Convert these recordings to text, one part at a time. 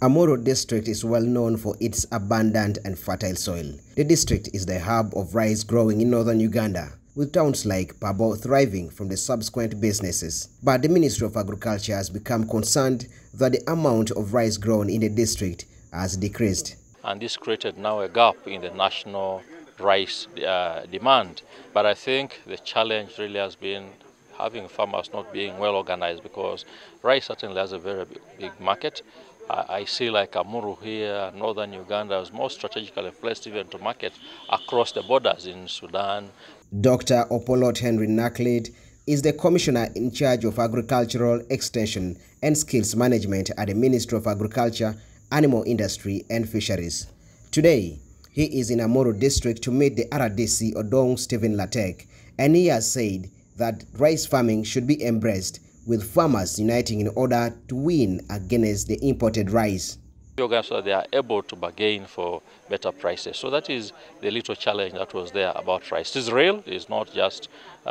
Amuru district is well known for its abundant and fertile soil. The district is the hub of rice growing in northern Uganda, with towns like Pabo thriving from the subsequent businesses. But the Ministry of Agriculture has become concerned that the amount of rice grown in the district has decreased. And this created now a gap in the national rice demand. But I think the challenge really has been having farmers not being well organized, because rice certainly has a very big market. I see like Amuru here, northern Uganda, is more strategically placed even to market across the borders in Sudan. Dr. Opolot Henry Naklid is the Commissioner in charge of Agricultural Extension and Skills Management at the Ministry of Agriculture, Animal Industry and Fisheries. Today, he is in Amuru district to meet the RDC Odong Stephen Latek, and he has said that rice farming should be embraced, with farmers uniting in order to win against the imported rice. So they are able to bargain for better prices. So that is the little challenge that was there about rice. It is real, it's not just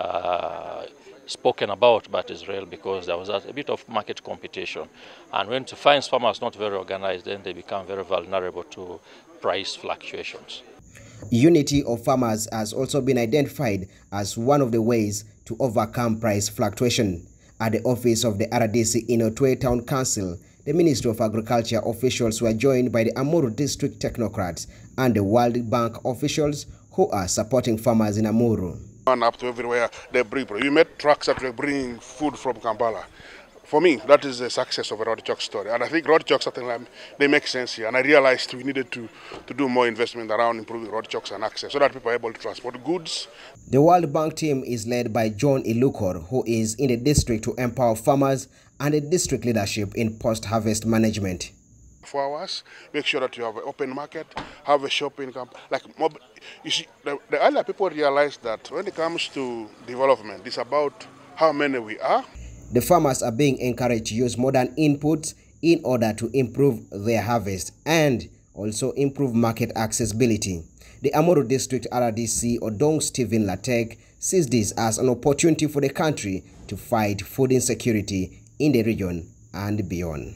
spoken about, but it's real because there was a bit of market competition. And when to find farmers not very organized, then they become very vulnerable to price fluctuations. Unity of farmers has also been identified as one of the ways to overcome price fluctuation. At the office of the RDC in Otwe Town Council, the Ministry of Agriculture officials were joined by the Amuru district technocrats and the World Bank officials who are supporting farmers in Amuru. And up to everywhere they bring. We met trucks that were bringing food from Kampala. For me, that is the success of a Rodichok story. And I think Rodichok certainly they make sense here. And I realized we needed to do more investment around improving Rodichoks and access so that people are able to transport goods. The World Bank team is led by John Ilukor, who is in the district to empower farmers and the district leadership in post-harvest management. For us, make sure that you have an open market, have a shopping camp. You see, the earlier people realize that when it comes to development, it's about how many we are. The farmers are being encouraged to use modern inputs in order to improve their harvest and also improve market accessibility. The Amuru District RDC Odong Stephen Latek sees this as an opportunity for the country to fight food insecurity in the region and beyond.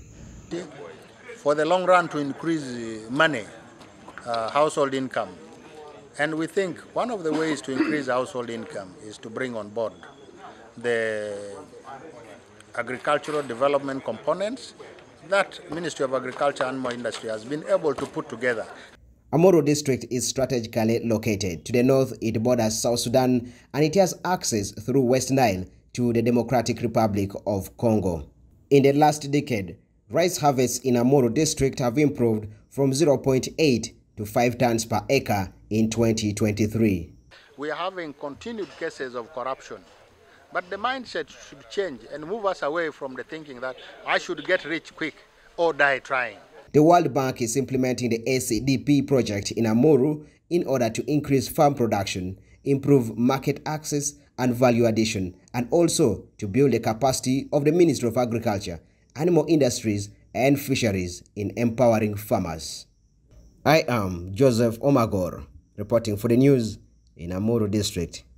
For the long run, to increase money, household income. And we think one of the ways to increase household income is to bring on board the agricultural development components that Ministry of Agriculture and Animal Industry has been able to put together. Amuru district is strategically located. To the north, it borders South Sudan and it has access through West Nile to the Democratic Republic of Congo. In the last decade, rice harvests in Amuru district have improved from 0.8 to 5 tons per acre in 2023. We are having continued cases of corruption. But the mindset should change and move us away from the thinking that I should get rich quick or die trying. The World Bank is implementing the ACDP project in Amuru in order to increase farm production, improve market access and value addition, and also to build the capacity of the Ministry of Agriculture, Animal Industries and Fisheries in empowering farmers. I am Joseph Omagor, reporting for the news in Amuru District.